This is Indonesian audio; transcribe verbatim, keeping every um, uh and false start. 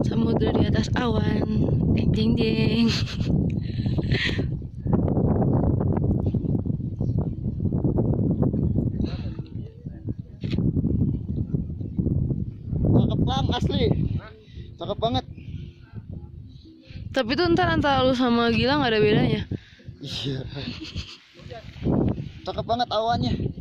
Samudra di atas awan. Ding ding ding. Cakep bang, asli. Cakep banget. Tapi tuh ntar antara lu sama Gilang gak ada bedanya. Iya. Cakep banget awannya.